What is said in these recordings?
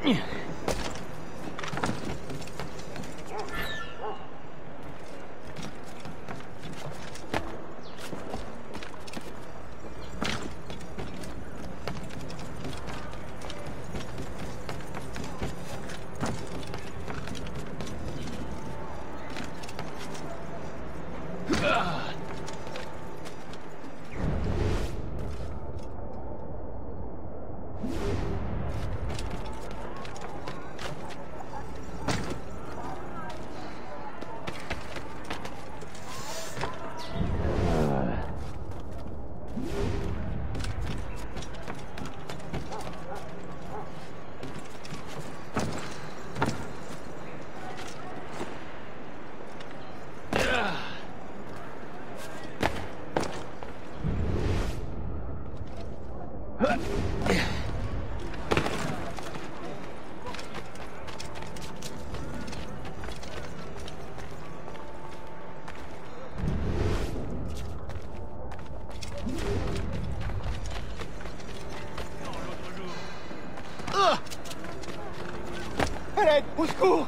Au secours!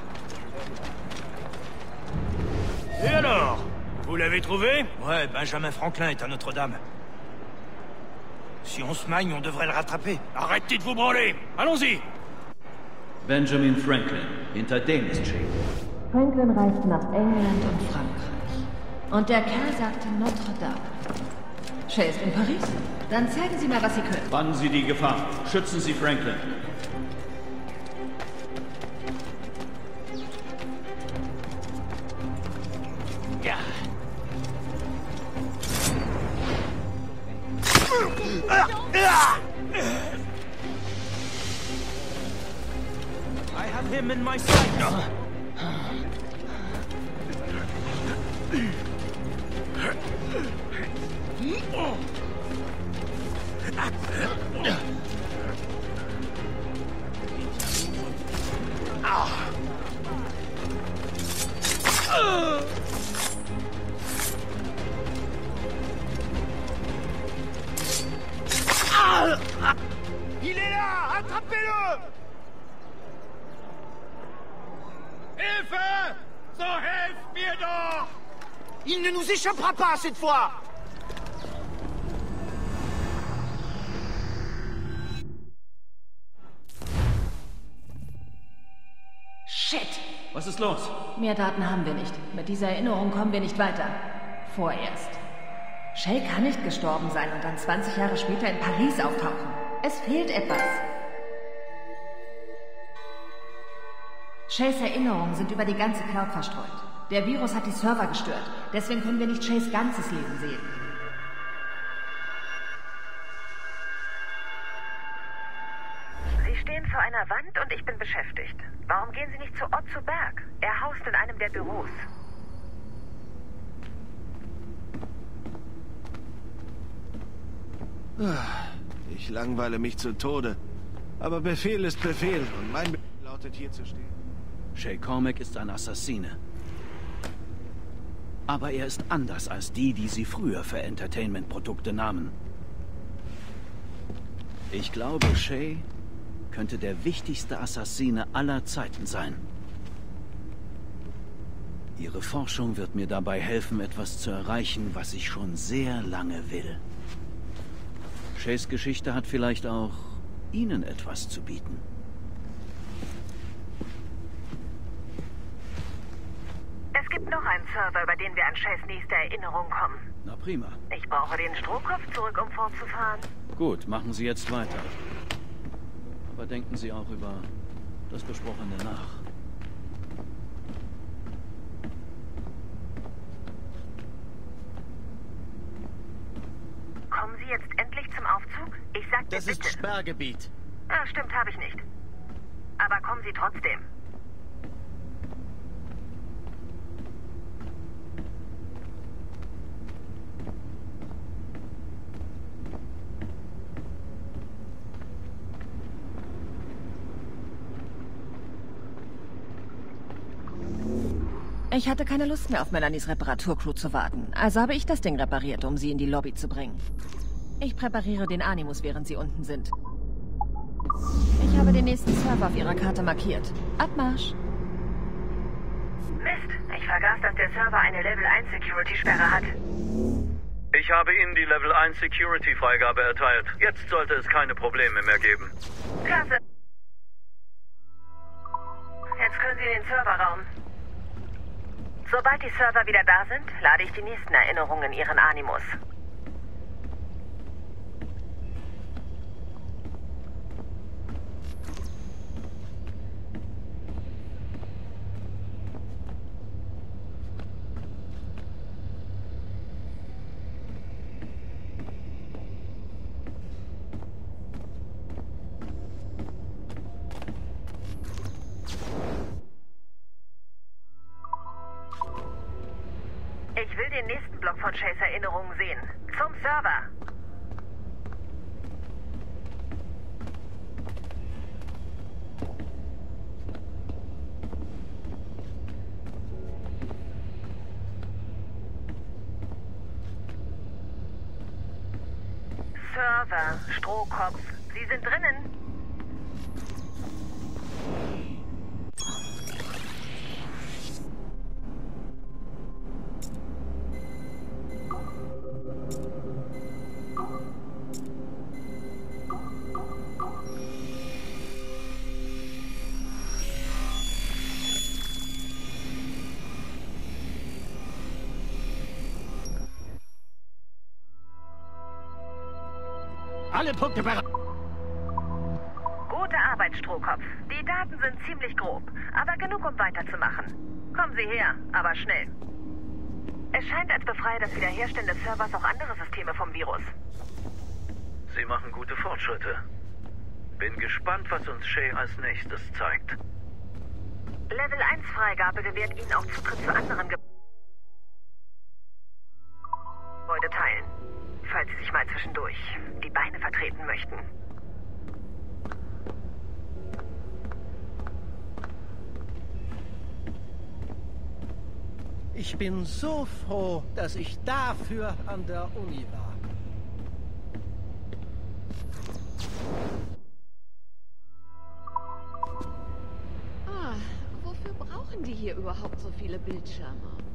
Et alors? Vous l'avez trouvé? Ouais, Benjamin Franklin est à Notre-Dame. Si on se magne, on devrait le rattraper. Arrêtez de vous branler! Allons-y! Benjamin Franklin, hinter dem ist Shay. Franklin reiste nach England und Frankreich. Und der Kerl sagte Notre-Dame. Shay ist in Paris? Dann zeigen Sie mal, was Sie können. Bannen Sie die Gefahr. Schützen Sie Franklin. Ja. I have him in my sight. Il est là! Attrapez-le! Hilfe! So helft mir doch! Il ne nous échappera pas cette fois! Shit! Was ist los? Mehr Daten haben wir nicht. Mit dieser Erinnerung kommen wir nicht weiter. Vorerst. Shay kann nicht gestorben sein und dann 20 Jahre später in Paris auftauchen. Es fehlt etwas. Shays Erinnerungen sind über die ganze Cloud verstreut. Der Virus hat die Server gestört. Deswegen können wir nicht Shays ganzes Leben sehen. Sie stehen vor einer Wand und ich bin beschäftigt. Warum gehen Sie nicht zu Otto Berg? Er haust in einem der Büros. Ich langweile mich zu Tode. Aber Befehl ist Befehl und mein Befehl lautet, hier zu stehen. Shay Cormac ist ein Assassine. Aber er ist anders als die sie früher für Entertainment-Produkte nahmen. Ich glaube, Shay könnte der wichtigste Assassine aller Zeiten sein. Ihre Forschung wird mir dabei helfen, etwas zu erreichen, was ich schon sehr lange will. Shays Geschichte hat vielleicht auch Ihnen etwas zu bieten. Es gibt noch einen Server, über den wir an Shays nächste Erinnerung kommen. Na prima. Ich brauche den Strohkopf zurück, um fortzufahren. Gut, machen Sie jetzt weiter. Aber denken Sie auch über das Besprochene nach. Kommen Sie jetzt endlich zum Aufzug? Ich sagte Das ist bitte. Sperrgebiet. Ja, stimmt, habe ich nicht. Aber kommen Sie trotzdem. Ich hatte keine Lust mehr auf Melanies Reparaturcrew zu warten, also habe ich das Ding repariert, um sie in die Lobby zu bringen. Ich präpariere den Animus, während sie unten sind. Ich habe den nächsten Server auf Ihrer Karte markiert. Abmarsch. Mist, ich vergaß, dass der Server eine Level 1 Security-Sperre hat. Ich habe Ihnen die Level 1 Security-Freigabe erteilt. Jetzt sollte es keine Probleme mehr geben. Klasse. Jetzt können Sie in den Serverraum. Sobald die Server wieder da sind, lade ich die nächsten Erinnerungen in Ihren Animus. Ich will den nächsten Block von Shays Erinnerungen sehen. Zum Server. Server, Strohkopf. Sie sind drinnen. Alle Punkte bereit. Gute Arbeit, Strohkopf. Die Daten sind ziemlich grob, aber genug, um weiterzumachen. Kommen Sie her, aber schnell. Es scheint, als befreie das Wiederherstellen des Servers auch andere Systeme vom Virus. Sie machen gute Fortschritte. Bin gespannt, was uns Shay als nächstes zeigt. Level 1 Freigabe gewährt Ihnen auch Zutritt zu anderen Gebäudeteilen. Falls Sie sich mal zwischendurch die Beine vertreten möchten. Ich bin so froh, dass ich dafür an der Uni war. Wofür brauchen die hier überhaupt so viele Bildschirme?